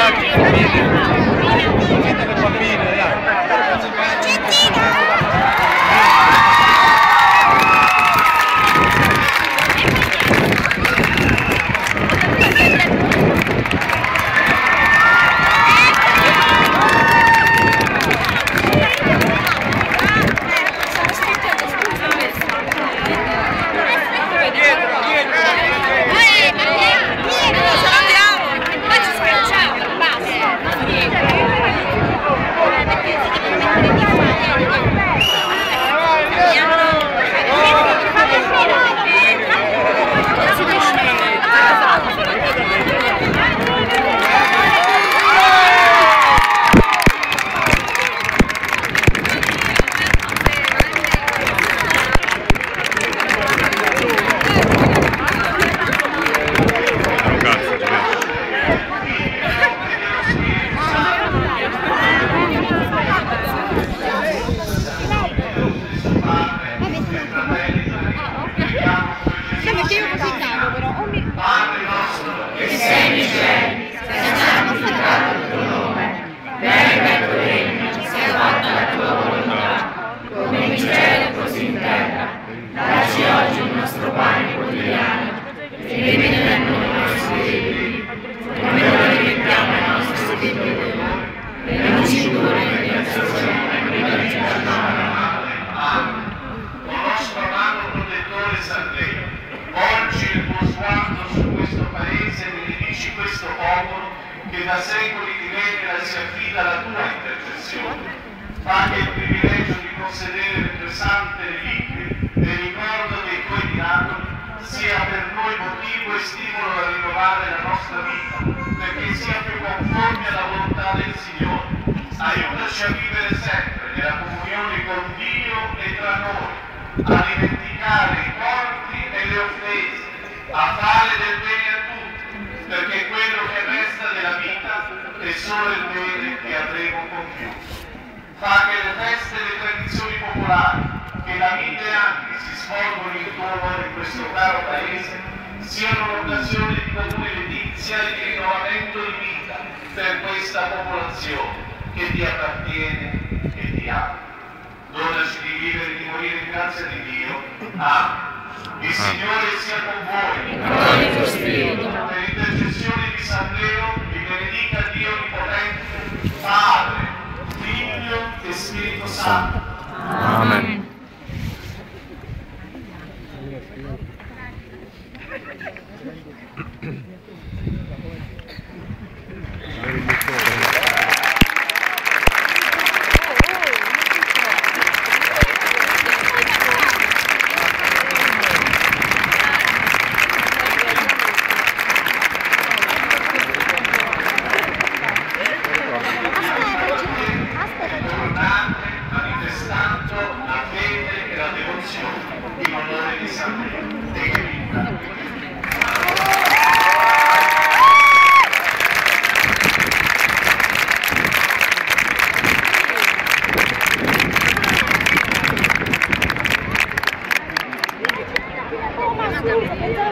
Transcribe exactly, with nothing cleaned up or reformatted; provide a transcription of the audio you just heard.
che da secoli ti venera e si affida alla tua intercessione. Fa che il privilegio di possedere le tue sante reliquie nel ricordo dei tuoi miracoli sia per noi motivo e stimolo a rinnovare la nostra vita, perché sia più conforme alla volontà del Signore. Aiutaci a vivere sempre nella comunione con Dio e tra noi, a dimenticare i torti e le offese, a fare del bene a tutti, perché quello che resta della vita è solo il bene che avremo compiuto. Fa che le feste e le tradizioni popolari, che da mille anni si svolgono in tuo onore in questo caro paese, siano un'occasione di comune letizia e di rinnovamento di vita per questa popolazione che ti appartiene e ti ama. Donaci di vivere e di morire in grazia di Dio. Amen. Il Signore sia con voi. Con il tuo spirito. Per intercessione di San Leo, vi benedica Dio Onnipotente, Padre, Figlio e Spirito Santo. Amen. Grazie.